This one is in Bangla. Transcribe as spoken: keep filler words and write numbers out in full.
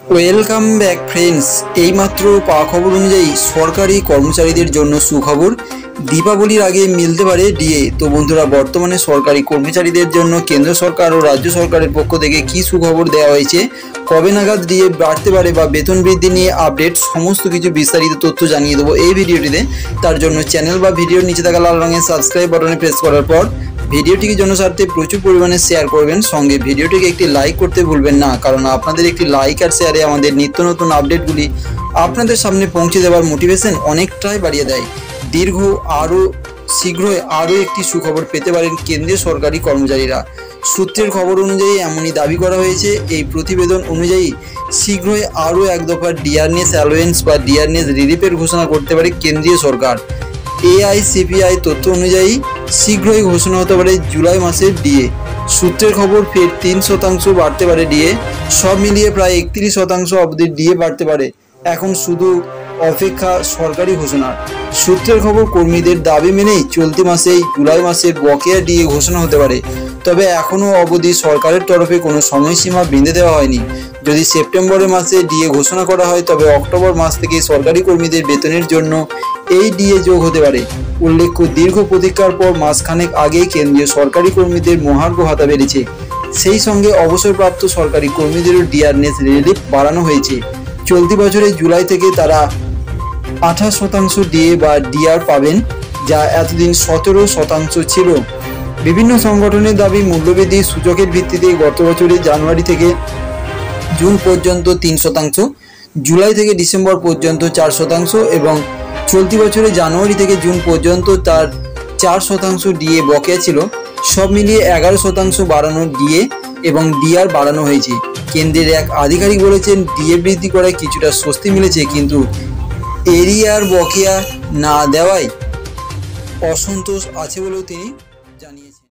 Welcome back friends. এইমাত্র পাওয়া খবর অনুযায়ী সরকারি কর্মচারীদের জন্য সুখবর, দীপাবলির আগে মিলতে পারে ডিএ। তো বন্ধুরা, বর্তমানে সরকারি কর্মচারীদের জন্য কেন্দ্র সরকার ও রাজ্য সরকারের পক্ষ থেকে কী সুখবর দেওয়া হয়েছে, কবে নাগাদ ডিএ বাড়তে পারে বা বেতন বৃদ্ধি নিয়ে আপডেট, সমস্ত কিছু বিস্তারিত তথ্য জানিয়ে দেবো এই ভিডিওটিতে। তার জন্য চ্যানেল বা ভিডিওর নিচে থাকা লাল রঙের সাবস্ক্রাইব বাটনে প্রেস করার পর ভিডিওটিকে জনস্বার্থে প্রচুর পরিমাণে শেয়ার করবেন, সঙ্গে ভিডিওটিকে একটি লাইক করতে ভুলবেন না, কারণ আপনাদের একটি লাইক আর শেয়ারে আমাদের নিত্য নতুন আপডেটগুলি আপনাদের সামনে পৌঁছে দেওয়ার মোটিভেশন অনেকটাই বাড়িয়ে দেয়। দীর্ঘ আরও শীঘ্রই আরও একটি সুখবর পেতে পারেন কেন্দ্রীয় সরকারি কর্মচারীরা। সূত্রের খবর অনুযায়ী এমনই দাবি করা হয়েছে। এই প্রতিবেদন অনুযায়ী শীঘ্রই আরও এক দফা ডিয়ারনেস অ্যালোয়েন্স বা ডিয়ারনেস রিলিফের ঘোষণা করতে পারে কেন্দ্রীয় সরকার। এআইসিপিআই তথ্য অনুযায়ী শীঘ্রই ঘোষণা হতে পারে জুলাই মাসের ডিএ। সূত্রের খবর, ফের তিন শতাংশ বাড়তে পারে ডিএ। সব মিলিয়ে প্রায় একত্রিশ শতাংশ অবধি ডিএ বাড়তে পারে। এখন শুধু অপেক্ষা সরকারি ঘোষণার। সূত্রের খবর, কর্মীদের দাবি মেনেই চলতি মাসেই জুলাই মাসের বকেয়া ডিএ ঘোষণা হতে পারে। তবে এখনও অবধি সরকারের তরফে কোনো সময়সীমা বেঁধে দেওয়া হয়নি। যদি সেপ্টেম্বরের মাসে ডিএ ঘোষণা করা হয়, তবে অক্টোবর মাস থেকে সরকারি কর্মীদের বেতনের জন্য এই ডিএ যোগ হতে পারে। উল্লেখ্য, দীর্ঘ প্রতীক্ষার পর মাসখানেক আগেই কেন্দ্রীয় সরকারি কর্মীদের মহার্ঘ ভাতা বেড়েছে। সেই সঙ্গে অবসরপ্রাপ্ত সরকারি কর্মীদেরও ডিয়ারনেস রিলিফ বাড়ানো হয়েছে। চলতি বছরের জুলাই থেকে তারা আঠাশ শতাংশ ডিএ বা ডিআর পাবেন, যা এতদিন সতেরো শতাংশ ছিল। বিভিন্ন সংগঠনের দাবি, মূল্যবৃদ্ধি সূচকের ভিত্তিতে গত বছরের জানুয়ারি থেকে জুন পর্যন্ত তিন শতাংশ, জুলাই থেকে ডিসেম্বর পর্যন্ত চার শতাংশ এবং চলতি বছরের জানুয়ারি থেকে জুন পর্যন্ত তার চার শতাংশ ডিএ বকেয়া ছিল। সব মিলিয়ে এগারো শতাংশ বাড়ানো ডিএ এবং ডিআর বাড়ানো হয়েছে। কেন্দ্রের এক আধিকারিক বলেছেন, ডিএ বৃদ্ধি করায় কিছুটা স্বস্তি মিলেছে, কিন্তু এরিয়ার বকেয়া না দেওয়ায় অসন্তোষ আছে বলেও তিনি জানিয়েছেন।